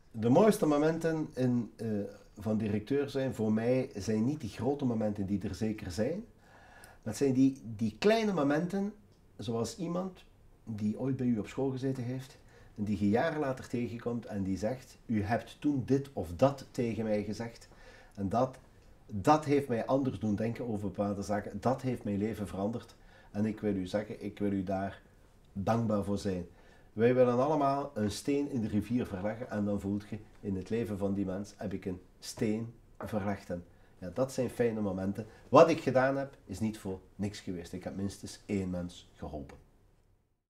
De mooiste momenten van directeur zijn voor mij zijn niet die grote momenten die er zeker zijn. Dat zijn die kleine momenten, zoals iemand die ooit bij u op school gezeten heeft en die je jaren later tegenkomt en die zegt, u hebt toen dit of dat tegen mij gezegd en dat heeft mij anders doen denken over bepaalde zaken, dat heeft mijn leven veranderd en ik wil u zeggen, ik wil u daar dankbaar voor zijn. Wij willen allemaal een steen in de rivier verleggen en dan voelt je in het leven van die mens heb ik een steen verlegd. En ja, dat zijn fijne momenten. Wat ik gedaan heb is niet voor niks geweest. Ik heb minstens één mens geholpen.